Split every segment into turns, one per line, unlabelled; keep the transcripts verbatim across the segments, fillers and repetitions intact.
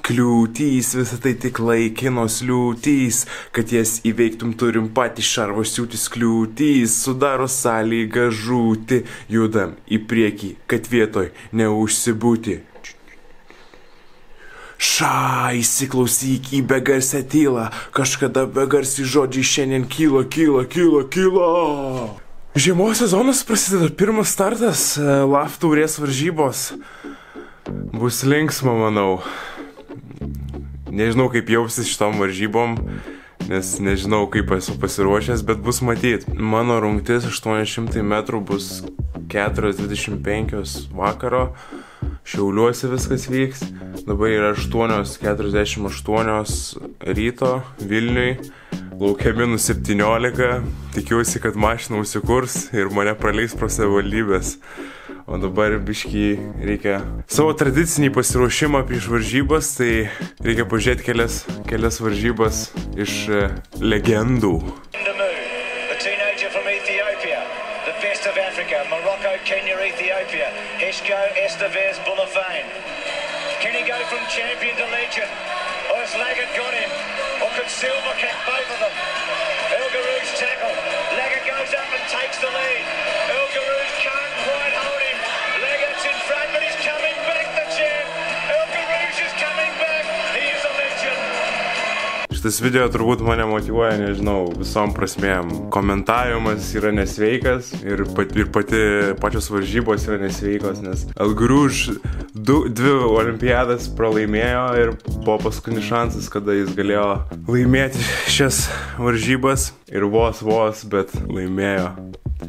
kliūtys, visą tai tik laikinos liūtys, kad jas įveiktum turim patys šarvo siūtis kliūtys, sudaro sąlygą žūti, judam į priekį, kad vietoj neužsibūti. Ša, įsiklausyk į begarsę tylą, kažkada begarsiai žodžiai šiandien kyla, kyla, kyla, kyla. Žiemos sezonas prasideda, pirmas startas, LAF taurės varžybos. Bus linksma, manau. Nežinau, kaip jausis šitom varžybom, nes nežinau, kaip esu pasiruošęs, bet bus matyt. Mano rungtis aštuoni šimtai metrų bus keturios dvidešimt penkios vakaro. Šiauliuose viskas vyks. Dabar yra aštuonios keturiasdešimt aštuonios ryto Vilniui. Lauke minus septyniolika. Tikiuosi, kad mašina užsikurs ir mane praleis pro savivaldybės. O dabar biškį reikia savo tradicinį pasiruošimą prieš varžybas, tai reikia pažiūrėti kelias, kelias varžybas iš legendų.
Kenya, Ethiopia, Eshko, Estevez, Bulafane. Can he go from champion to legend? Or has Laggett got him? Or could Silva catch both of them? El Garouge tackle. Laggett goes up and takes the lead. El Garouge can't quite hold him. Laggett's in front, but he's coming back, the champ. El Garouge is coming back. He is a legend.
Šitas video turbūt mane motyvuoja, nežinau, visom prasmėm. Komentavimas yra nesveikas ir pati, ir pati pačios varžybos yra nesveikos, nes El Garouge dvi olimpiadas pralaimėjo ir buvo paskutinis šansas, kada jis galėjo laimėti šias varžybas ir vos vos, bet laimėjo. Tai...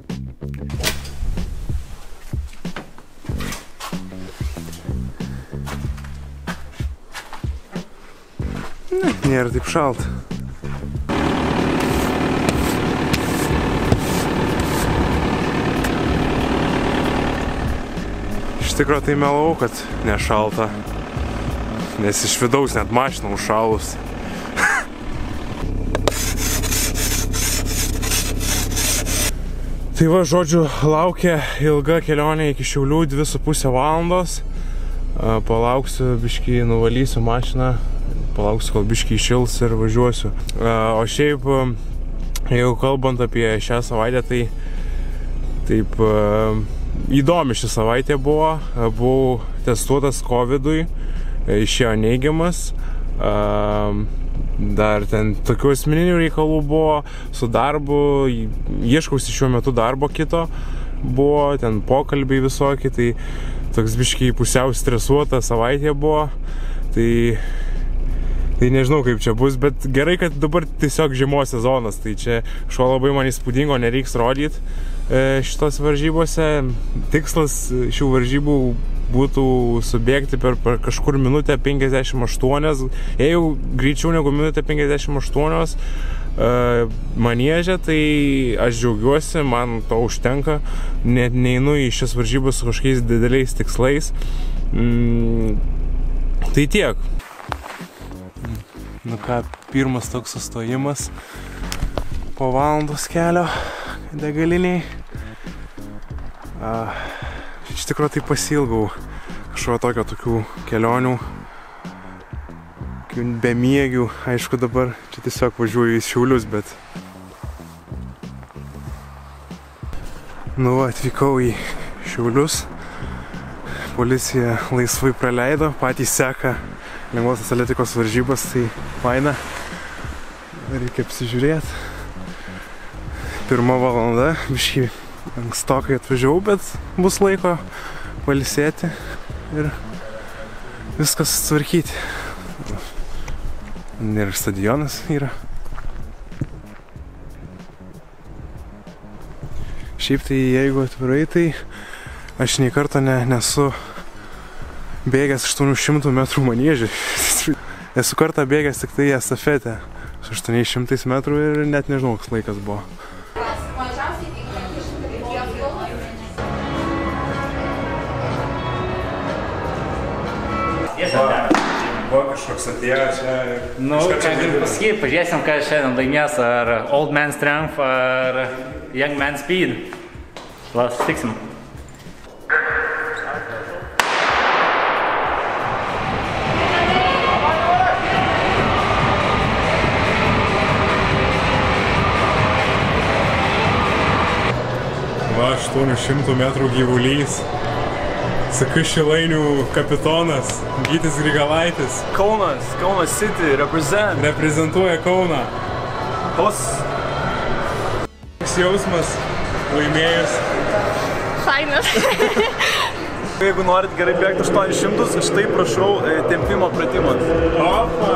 Ne, nėra taip šalta. Iš tikro tai melau, kad nešalta, nes iš vidaus net mašina užšalus. Tai va, žodžiu, laukia ilga kelionė iki Šiaulių, dvi su pusė valandos. Palauksiu, biškį nuvalysiu mašiną. Palauksiu, kol biškį iššils ir važiuosiu. O šiaip, jeigu kalbant apie šią savaitę, tai taip įdomi ši savaitė buvo. Buvau testuotas covidui, išėjo neigiamas. Dar ten tokių asmeninių reikalų buvo su darbu, ieškausi šiuo metu darbo kito. Buvo ten pokalbiai visokie, tai toks biškį pusiau stresuota savaitė buvo. Tai Tai nežinau, kaip čia bus, bet gerai, kad dabar tiesiog žiemos sezonas, tai čia šuo labai man įspūdingo nereiks rodyti šitos varžybose. Tikslas šių varžybų būtų subėgti per, per kažkur minutę penkiasdešimt aštuonias, jeigu greičiau negu minutę penkiasdešimt aštuonios manieže, tai aš džiaugiuosi, man to užtenka, net neinu į šias varžybas su kažkokiais dideliais tikslais. Mm, tai tiek. Nu ką, pirmas toks sustojimas po valandos kelio degaliniai. A, iš tikrųjų tai pasilgau kažko tokio tokių kelionių, bemiegių. Aišku, dabar čia tiesiog važiuoju į Šiaulius, bet nu, atvykau į Šiaulius. Policija laisvai praleido, patys seka lengvosios atletikos varžybas, tai faina. Reikia apsižiūrėti. Pirma valanda, biškį ankstokai atvažiavau, bet bus laiko pailsėti ir viskas sutvarkyti. Ir stadionas yra. Šiaip tai, jeigu atvirai, tai aš nei karto ne, nesu bėgęs aštuonių šimtų metrų maniežį. Esu kartą bėgęs tik tai estafetę su aštuoniais šimtais metrų ir net nežinau, koks laikas buvo. Va, va kažkoks atėjo čia.
Nu, ką galiu pasakyti, pažiūrėsim, ką šiandien laimės, ar Old Man Strength, ar Young Man Speed. Va, susitiksim.
aštuonių šimtų metrų gyvulys. Sakai Šilainių kapitonas, Gytis Grigalaitis.
Kaunas, Kaunas City, represent.
Reprezentuoja Kauną.
Tos.
Koks jausmas laimėjus?
Fainas.
Jeigu norit gerai bėgti aštuonis šimtus, štai prašau tempimo pratimas.
Opa!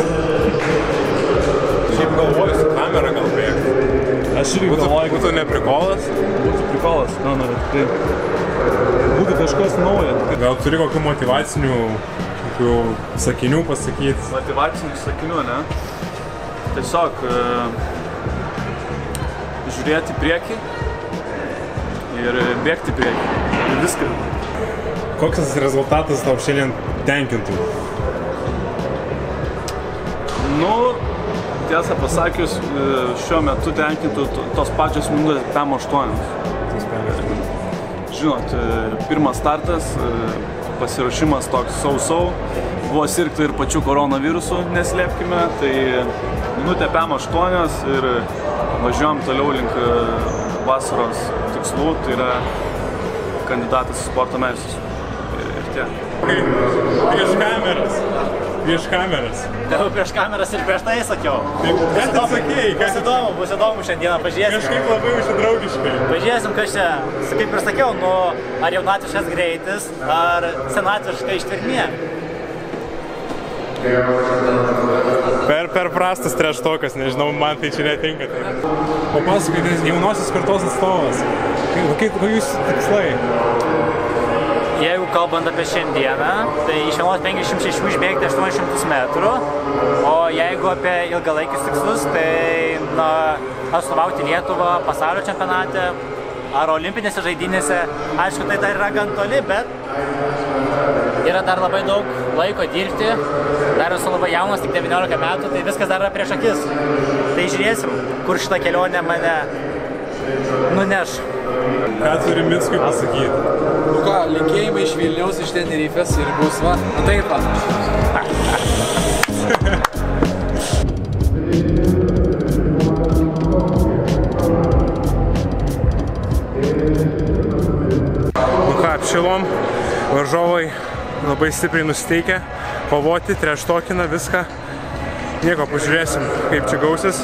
Šiaip galvoju su kamera gal bėgti.
Aš irgi galvoju,
būtų neprikolas?
Būtų prikolas, na, na, tai būtų kažkas naujo.
Gal turi kokių motyvacinių kokių sakinių pasakyti?
Motyvacinių sakinių, ne? Tiesiog uh, žiūrėti į priekį ir bėgti į priekį. Ir viską.
Koks tas rezultatas tau šiandien tenkintų?
Nu, tiesą pasakius, šiuo metu tenkintų tos pačios minutės P M aštuoni. Žinot, pirmas startas, pasiruošimas toks sau-sau, buvo sirgta ir pačių koronavirusų, neslėpkime, tai minutė P M aštuoni ir važiuojam toliau link vasaros tikslų, tai yra kandidatas į sporto meistrus. Ir tiek.
Prieš kameras. Prieš kameras.
Tau prieš kameras ir prieš tai sakiau.
Ką tu sakėjai?
Bus įdomu, bus įdomu šiandieną, pažiūrėsim.
Kažkaip labai užsidraugiškai.
Pažiūrėsim, kas čia, kaip ir sakiau, nu, ar jaunatviškas greitis, ar senatviška ištvermė.
Per, per prastas treštokas, nežinau, man tai čia netinka. O pasakai, tai jaunosios kartos atstovas. Kokie jūs tikslai?
Jeigu kalbant apie šiandieną, tai iš vienos penkiasdešimt šešių išbėgti aštuonis šimtus metrų, o jeigu apie ilgalaikius tikslus, tai na, atstovauti Lietuvą pasaulio čempionate ar olimpinėse žaidynėse, aišku, tai dar yra gan toli, bet yra dar labai daug laiko dirbti, dar esu labai jaunas, tik devyniolika metų, tai viskas dar yra prieš akis. Tai žiūrėsim, kur šitą kelionę mane nuneš.
Ką turi Mickui pasakyti?
Nu ką, linkėjimai iš Vilniaus, iš Tenerifės ir bus va, nu taip pat.
Nu ką, apšilom, varžovai labai stipriai nusiteikę, kovoti, treštokina viską. Nieko, pažiūrėsim, kaip čia gausis.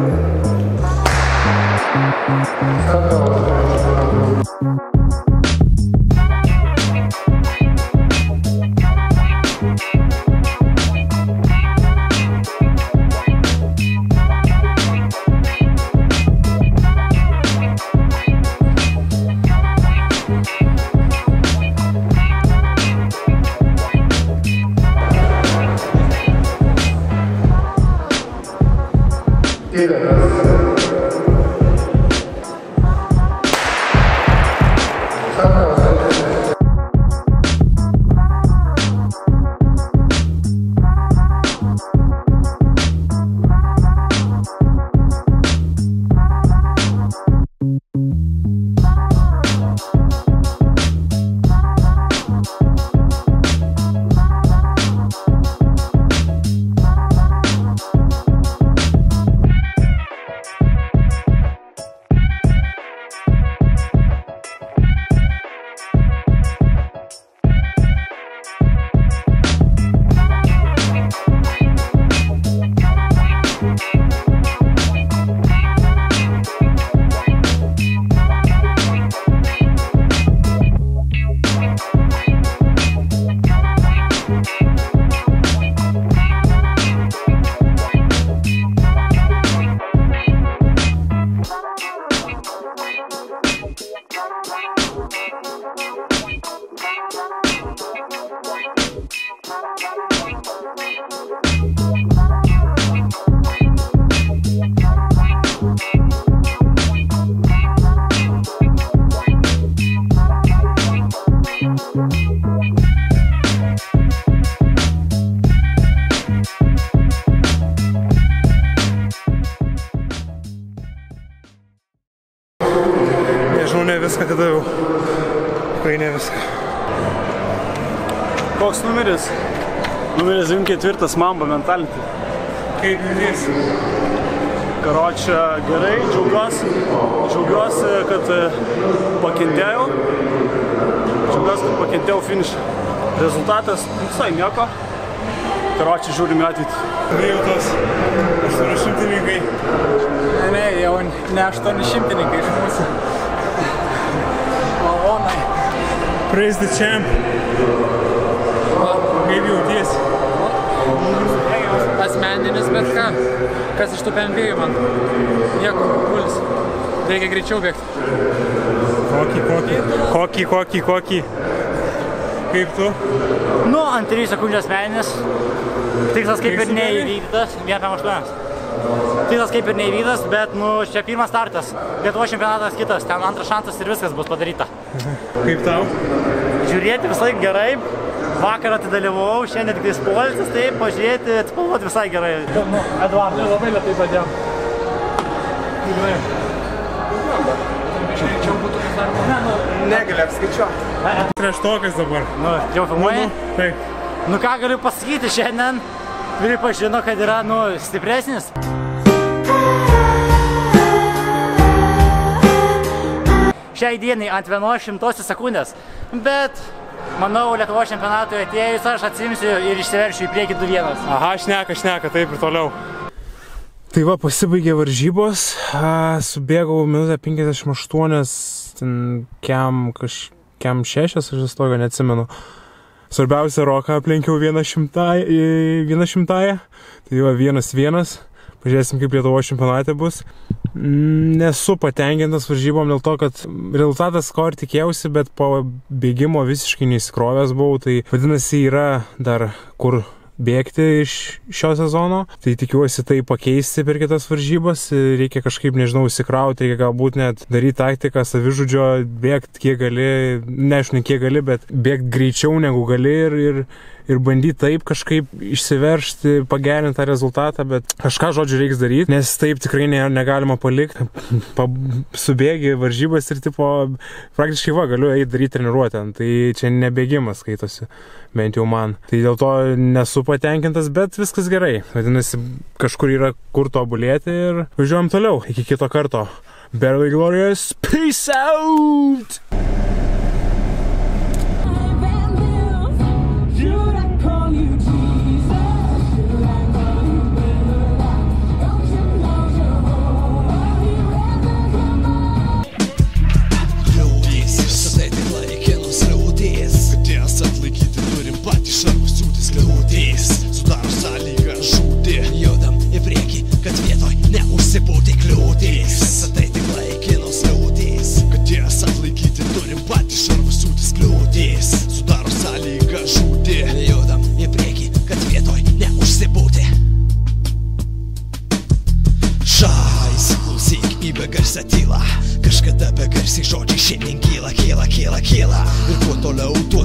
Stop. žinau, ne viską atidaviau. Tikrai ne viską.
Koks numeris? Numeris devym ketvirtas Mamba Mentality.
Kaip judės?
Karočią gerai, džiaugiuosi, džiaugiuosi, kad pakentėjau. Džiaugiuosi, kad pakentėjau finišą. Rezultatas visai nieko. Karočią žiūrim į ateitį.
Tai jau tos aštuonišimtininkai.
Ne, ne, jau ne aštuonišimtininkai iš mūsų. Malonai.
Praise the champ. Kaip jautiesi?
Asmeninis, bet ką. Kas iš tų P M dviejų man? Nieko, kulis. Reikia greičiau bėgti.
Kokį, kokį? Kokį, kokį, kokį? Kaip tu?
Nu, ant trijų sekundžių asmeninis. Tikslas kaip ir neįvykdytas. vienas pem aštuoni. Tikslas kaip ir neįvykdytas, bet nu, čia pirmas startas. Lietuvos čempionatas kitas. Ten antras šansas ir viskas bus padaryta.
Kaip tau?
Žiūrėti visai gerai. Vakar atidalyvau, šiandien tik tais poilsis, tai pažiūrėti, atspalvoti visai gerai. Nu, Eduardai, labai lėtai padėjom. Tikrai.
Čia būtų kas dar. Ne, nu, negali apskaičiuoti.
Treštokas dabar.
Nu, jau filmuoji?
Taip.
Nu, ką galiu pasakyti šiandien? Pripažino, kad yra, nu, stipresnis. Šiai dienai ant vienos šimtosios sekundės. Bet manau, Lietuvos čempionatui atėjus aš atsimsiu ir išsiveršiu į priekį du vienas.
Aha, šneka, šneka, taip ir toliau. Tai va, pasibaigė varžybos, subėgau minutę penkiasdešimt aštuonias, ten kem, kaž, kem šešias, aš stogą neatsimenu. Svarbiausia, Roką aplenkiau vieną šimtąją, tai va vienas vienas. Pažiūrėsim, kaip Lietuvos čempionate bus. Nesu patenkintas varžybom dėl to, kad rezultatas, ko ir tikėjausi, bet po bėgimo visiškai neįsikrovęs buvau. Tai vadinasi, yra dar kur bėgti iš šio sezono. Tai tikiuosi tai pakeisti per kitas varžybas. Reikia kažkaip, nežinau, įsikrauti, reikia galbūt net daryti taktiką, savižudžio, bėgti kiek gali, nežinau, kiek gali, bet bėgti greičiau negu gali ir, ir ir bandyti taip kažkaip išsiveršti, pagerinti tą rezultatą, bet kažką, žodžiu, reiks daryti, nes taip tikrai ne, negalima palikti. Pa, subėgi varžybas ir tipo, praktiškai va, galiu eiti daryti treniruotę, tai čia nebėgimas skaitosi, bent jau man. Tai dėl to nesu patenkintas, bet viskas gerai. Vadinasi, kažkur yra kur tobulėti ir važiuojam toliau. Iki kito karto. Barely Glorious, peace out!
Sudaro sąlygą žūti, judam į priekį, kad vietoj neužsibūti kliūtys. Visą tai tik laikinos liūtys, kad jas atlaikyti turim patys šarvus sūtis kliūtys. Sudaro sąlygą žūti, judam į priekį, kad vietoj neužsibūti. Šai, įsiklausyk į begarsę tylą, kažkada begarsiai žodžiai šiandien kyla, kyla, kyla, kyla. Ir kuo toliau, tuo